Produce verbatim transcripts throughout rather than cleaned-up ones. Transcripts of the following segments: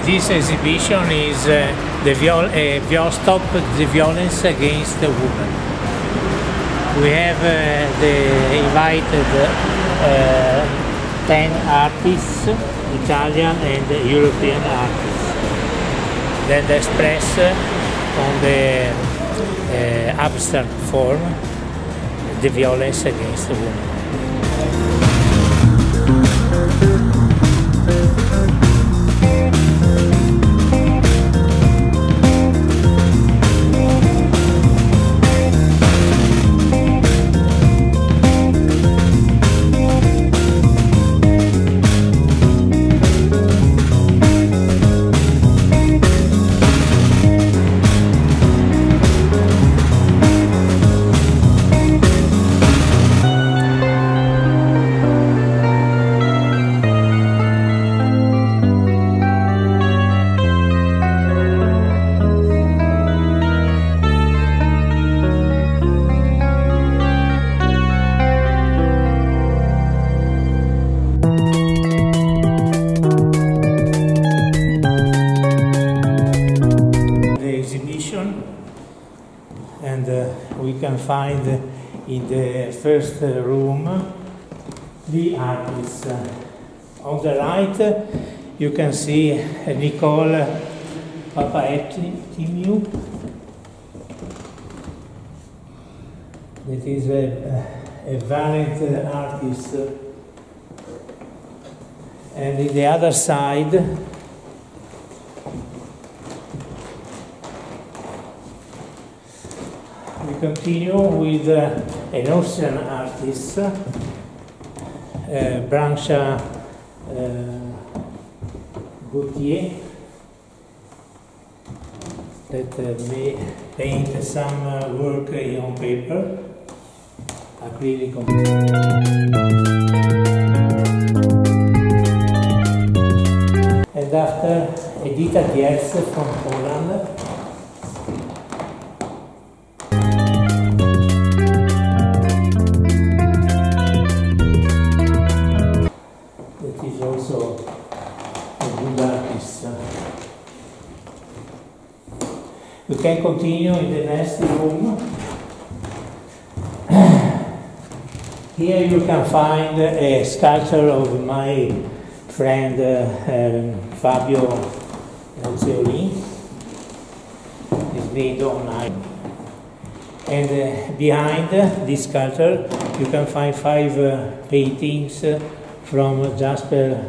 this exhibition is uh, the viol uh, viol Stop the Violence Against the Women. We have uh, the invited uh, ten artists, Italian and European artists, that express uh, on the uh, abstract form the violence against the women. And uh, we can find uh, in the first uh, room the artists. Uh, on the right uh, you can see uh, Nicole Papaeftimiou, that is a, a valiant uh, artist. And in the other side we continue with uh, an Austrian artist, uh, Brancha uh, Gauthier, that uh, may paint some uh, work uh, on paper, acrylic on and after Edita Diez from Poland. Also a good artist. We can continue in the next room. Here you can find a sculpture of my friend uh, um, Fabio Zeolin. It's made on iron. And uh, behind uh, this sculpture you can find five uh, paintings uh, from Jasper.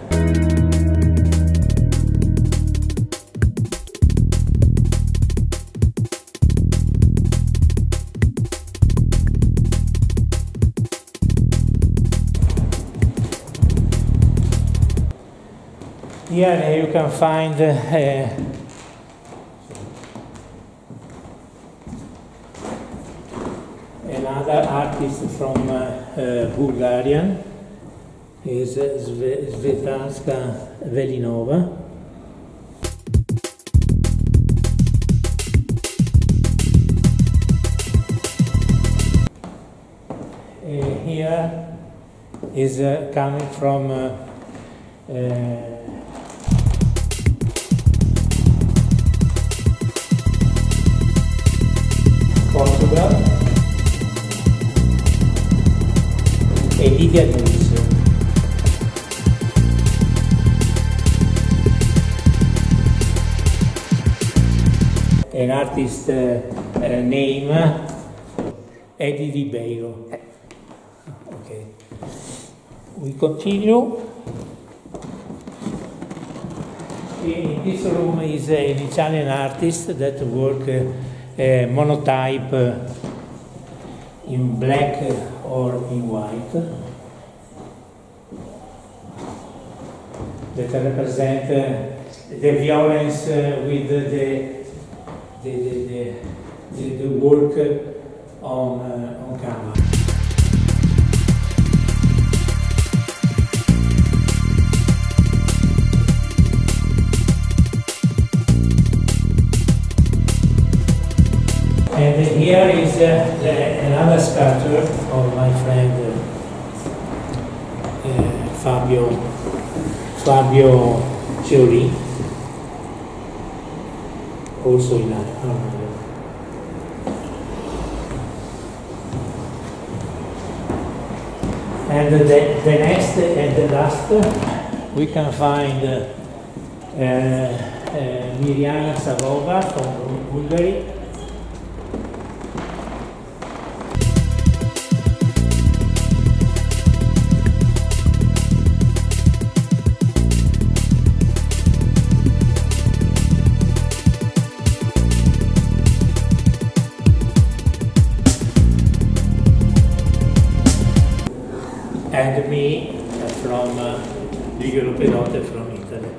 Here you can find uh, another artist from uh, uh, Bulgarian. Is Svetlana Velinova. Uh, here is uh, coming from uh, uh, Portugal, Edita Diez. An artist uh, uh, name Eddie Ribeiro. Okay. We continue. In this room is an Italian artist that work uh, uh, monotype uh, in black or in white, that represent uh, the violence uh, with the The, the, the, the work on, uh, on camera. And here is uh, the, another sculpture of my friend uh, uh, Fabio Fabio Zeolin. also in Armenia. And the, the next and the last, we can find uh, uh, Mirjana Savova from Hungary. And me from uh, Ligero Perote from Italy.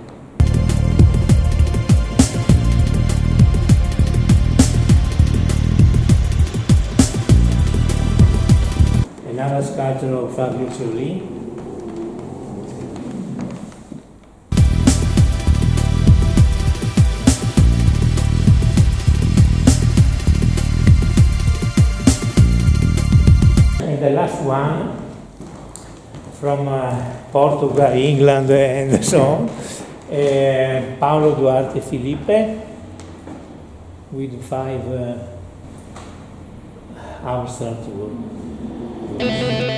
Another sculpture of Fabio Ciolin. And the last one from uh, Portugal, England, and so on, uh, Paolo Duarte Filipe, with five uh, abstract works.